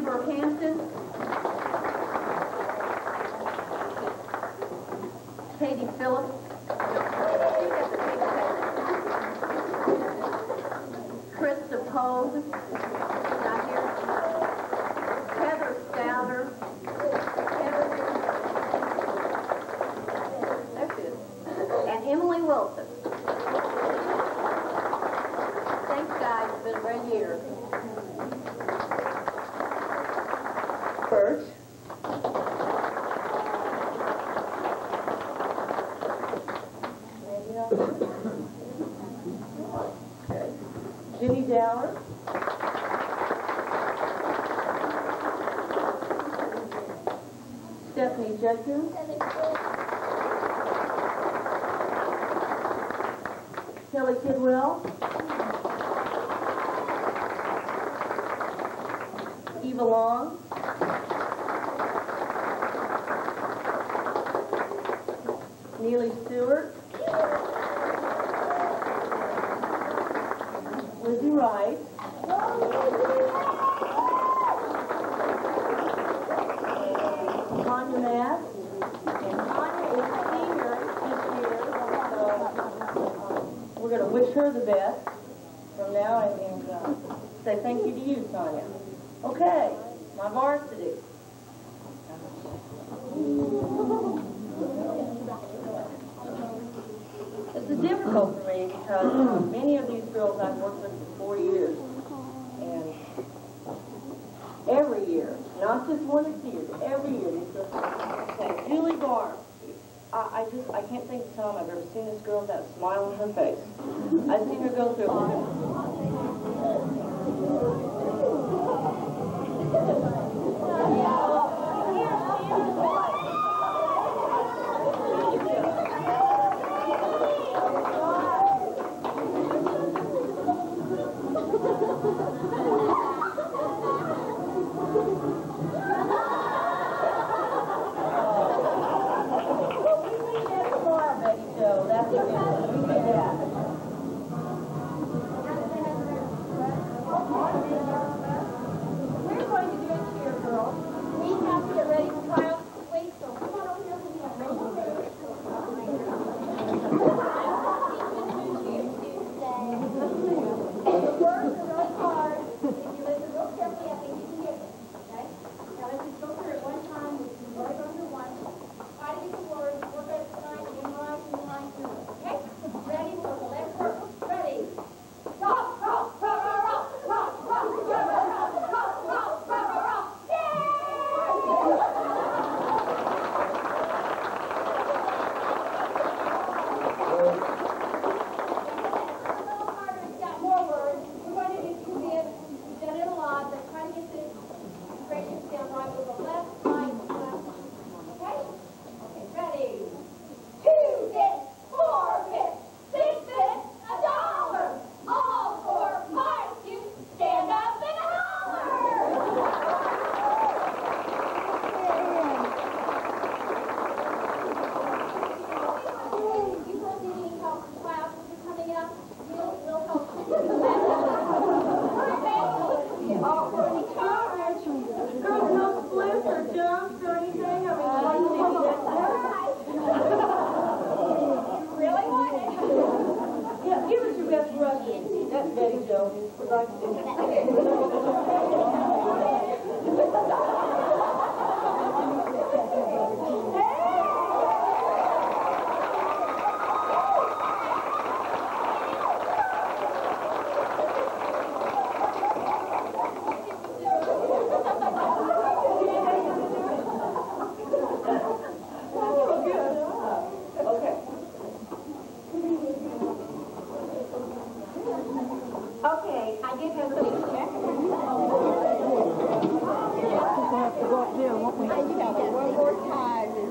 Amber Hampton, Katie Phillips, Krista Pogue, not here, Heather Stouter, that's it, and Emily Wilson. Thanks, guys. It's been a great year. Birch. Okay. Ginny Dower. Stephanie Jenkins. Kelly Kidwell. Eva Long. Neely Stewart. Lizzie Wright. Tanya Mass. And Tanya is a senior this year, so we're going to wish her the best from now and say thank you to you, Tanya. Okay, my varsity. This is difficult for me because many of these girls I've worked with for 4 years. And every year, not just one or 2 years, every year these girls say, Julie Barnes. I can't think of the time I've ever seen this girl without a smile on her face. I've seen her go through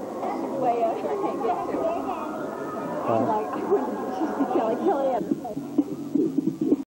Kelly,